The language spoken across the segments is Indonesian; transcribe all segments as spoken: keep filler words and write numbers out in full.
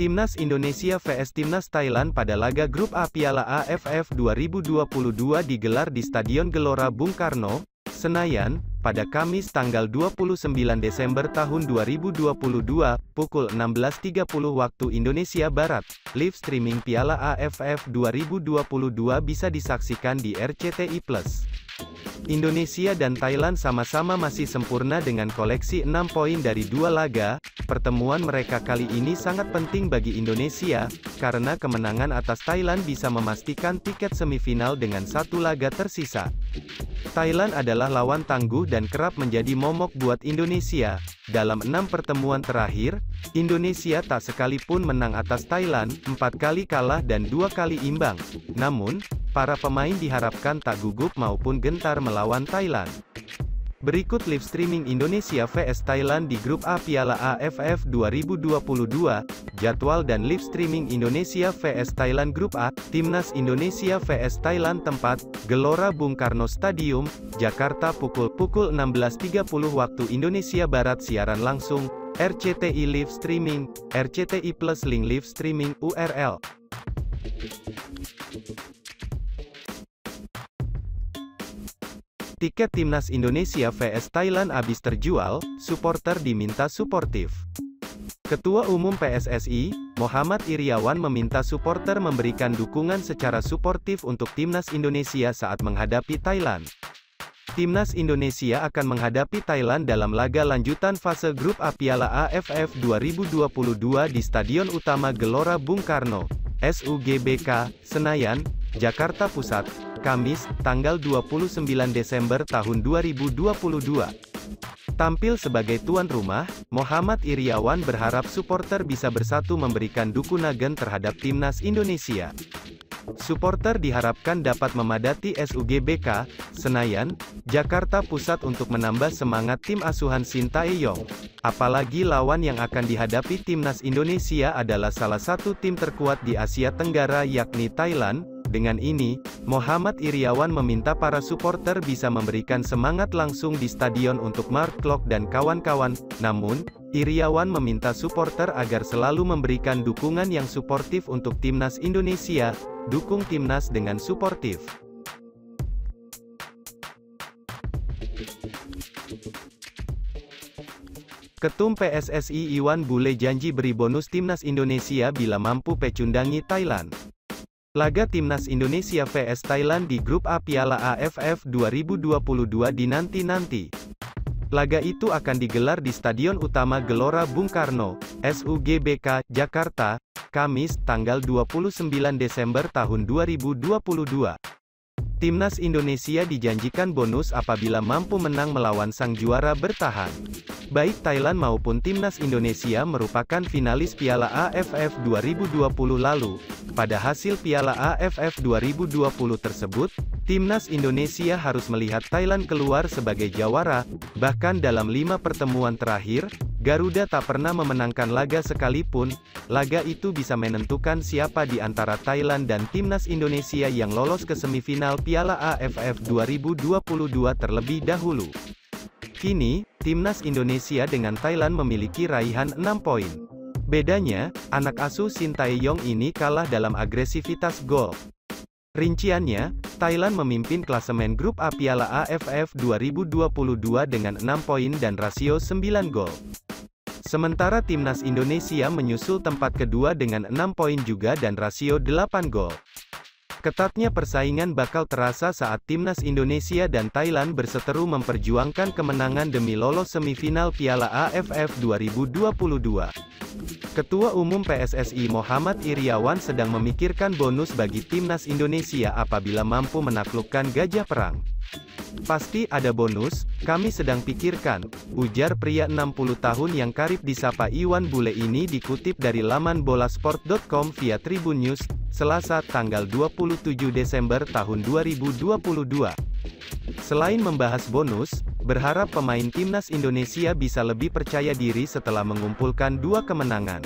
Timnas Indonesia vs Timnas Thailand pada laga Grup A Piala A F F dua ribu dua puluh dua digelar di Stadion Gelora Bung Karno, Senayan, pada Kamis tanggal dua puluh sembilan Desember tahun dua ribu dua puluh dua, pukul enam belas tiga puluh waktu Indonesia Barat. Live streaming Piala A F F dua ribu dua puluh dua bisa disaksikan di R C T I Plus. Indonesia dan Thailand sama-sama masih sempurna dengan koleksi enam poin dari dua laga. Pertemuan mereka kali ini sangat penting bagi Indonesia, karena kemenangan atas Thailand bisa memastikan tiket semifinal dengan satu laga tersisa. Thailand adalah lawan tangguh dan kerap menjadi momok buat Indonesia. Dalam enam pertemuan terakhir, Indonesia tak sekalipun menang atas Thailand, empat kali kalah dan dua kali imbang. Namun, para pemain diharapkan tak gugup maupun gentar melawan Thailand. Berikut live streaming Indonesia vs Thailand di Grup A Piala A F F dua ribu dua puluh dua, jadwal dan live streaming Indonesia vs Thailand Grup A, Timnas Indonesia vs Thailand tempat, Gelora Bung Karno Stadium, Jakarta pukul pukul enam belas tiga puluh waktu Indonesia Barat. Siaran langsung, R C T I Live Streaming, R C T I Plus link live streaming U R L. Tiket Timnas Indonesia vs Thailand habis terjual, supporter diminta suportif. Ketua Umum P S S I, Muhammad Iryawan meminta supporter memberikan dukungan secara suportif untuk Timnas Indonesia saat menghadapi Thailand. Timnas Indonesia akan menghadapi Thailand dalam laga lanjutan fase Grup A Piala A F F dua ribu dua puluh dua di Stadion Utama Gelora Bung Karno, S U G B K, Senayan, Jakarta Pusat, Kamis, tanggal dua puluh sembilan Desember tahun dua ribu dua puluh dua. Tampil sebagai tuan rumah, Muhammad Iryawan berharap supporter bisa bersatu memberikan dukungan terhadap Timnas Indonesia. Supporter diharapkan dapat memadati S U G B K, Senayan, Jakarta Pusat untuk menambah semangat tim asuhan Sintayong. Apalagi lawan yang akan dihadapi Timnas Indonesia adalah salah satu tim terkuat di Asia Tenggara yakni Thailand. Dengan ini, Muhammad Iryawan meminta para supporter bisa memberikan semangat langsung di stadion untuk Mark Klok dan kawan-kawan. Namun, Iryawan meminta supporter agar selalu memberikan dukungan yang suportif untuk Timnas Indonesia. Dukung Timnas dengan suportif. Ketum P S S I Iwan Bule janji beri bonus Timnas Indonesia bila mampu pecundangi Thailand. Laga Timnas Indonesia vs Thailand di Grup A Piala A F F dua ribu dua puluh dua dinanti-nanti. Laga itu akan digelar di Stadion Utama Gelora Bung Karno, S U G B K, Jakarta, Kamis, tanggal dua puluh sembilan Desember tahun dua ribu dua puluh dua. Timnas Indonesia dijanjikan bonus apabila mampu menang melawan sang juara bertahan. Baik Thailand maupun Timnas Indonesia merupakan finalis Piala A F F dua ribu dua puluh lalu. Pada hasil Piala A F F dua ribu dua puluh tersebut, Timnas Indonesia harus melihat Thailand keluar sebagai jawara. Bahkan dalam lima pertemuan terakhir, Garuda tak pernah memenangkan laga sekalipun. Laga itu bisa menentukan siapa di antara Thailand dan Timnas Indonesia yang lolos ke semifinal Piala A F F dua ribu dua puluh dua terlebih dahulu. Kini, Timnas Indonesia dengan Thailand memiliki raihan enam poin. Bedanya, anak asuh Sintayong ini kalah dalam agresivitas gol. Rinciannya, Thailand memimpin klasemen Grup A Piala A F F dua ribu dua puluh dua dengan enam poin dan rasio sembilan gol. Sementara Timnas Indonesia menyusul tempat kedua dengan enam poin juga dan rasio delapan gol. Ketatnya persaingan bakal terasa saat Timnas Indonesia dan Thailand berseteru memperjuangkan kemenangan demi lolos semifinal Piala A F F dua ribu dua puluh dua. Ketua Umum P S S I Muhammad Iryawan sedang memikirkan bonus bagi Timnas Indonesia apabila mampu menaklukkan Gajah Perang. Pasti ada bonus, kami sedang pikirkan, ujar pria enam puluh tahun yang karib disapa Iwan Bule ini dikutip dari laman bolasport dot com via Tribun News, Selasa tanggal dua puluh tujuh Desember tahun dua ribu dua puluh dua. Selain membahas bonus, berharap pemain Timnas Indonesia bisa lebih percaya diri setelah mengumpulkan dua kemenangan.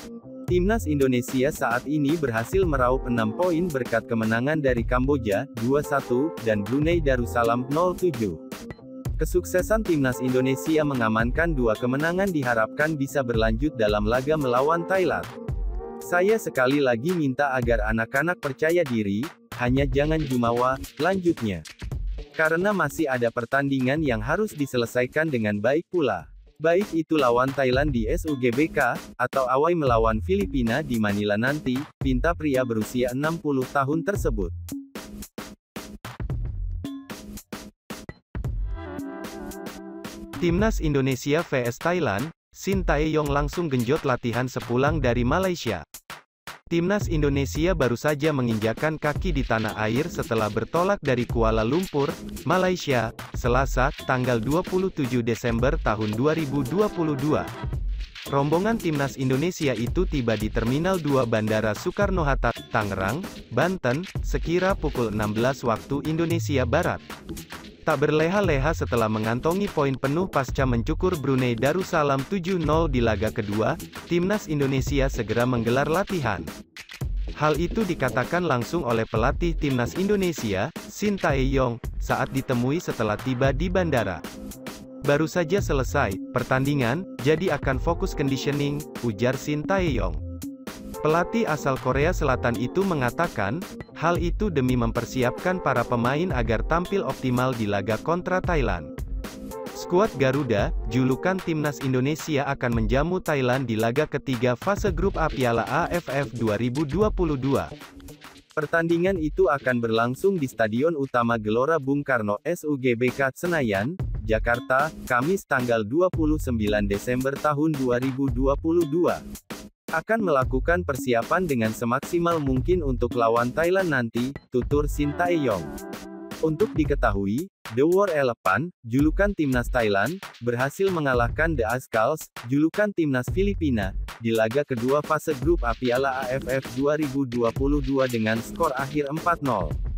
Timnas Indonesia saat ini berhasil meraup enam poin berkat kemenangan dari Kamboja, dua satu, dan Brunei Darussalam, nol tujuh. Kesuksesan Timnas Indonesia mengamankan dua kemenangan diharapkan bisa berlanjut dalam laga melawan Thailand. Saya sekali lagi minta agar anak-anak percaya diri, hanya jangan jumawa, lanjutnya. Karena masih ada pertandingan yang harus diselesaikan dengan baik pula. Baik itu lawan Thailand di S U G B K, atau awai melawan Filipina di Manila nanti, pinta pria berusia enam puluh tahun tersebut. Timnas Indonesia vs Thailand, Shin Tae-yong langsung genjot latihan sepulang dari Malaysia. Timnas Indonesia baru saja menginjakan kaki di tanah air setelah bertolak dari Kuala Lumpur, Malaysia, Selasa, tanggal dua puluh tujuh Desember tahun dua ribu dua puluh dua. Rombongan Timnas Indonesia itu tiba di Terminal dua Bandara Soekarno-Hatta, Tangerang, Banten, sekira pukul enam belas waktu Indonesia Barat. Tak berleha-leha setelah mengantongi poin penuh pasca mencukur Brunei Darussalam tujuh nol di laga kedua, Timnas Indonesia segera menggelar latihan. Hal itu dikatakan langsung oleh pelatih Timnas Indonesia, Shin Tae-yong, saat ditemui setelah tiba di bandara. Baru saja selesai pertandingan, jadi akan fokus conditioning, ujar Shin Tae-yong. Pelatih asal Korea Selatan itu mengatakan, hal itu demi mempersiapkan para pemain agar tampil optimal di laga kontra Thailand. Skuad Garuda, julukan Timnas Indonesia akan menjamu Thailand di laga ketiga fase grup A Piala A F F dua ribu dua puluh dua. Pertandingan itu akan berlangsung di Stadion Utama Gelora Bung Karno S U G B K Senayan, Jakarta, Kamis tanggal dua puluh sembilan Desember tahun dua ribu dua puluh dua. Akan melakukan persiapan dengan semaksimal mungkin untuk lawan Thailand nanti, tutur Shin Tae-yong. Untuk diketahui, The War Elephant, julukan Timnas Thailand, berhasil mengalahkan The Ascals, julukan Timnas Filipina, di laga kedua fase grup A Piala A F F dua ribu dua puluh dua dengan skor akhir empat nol.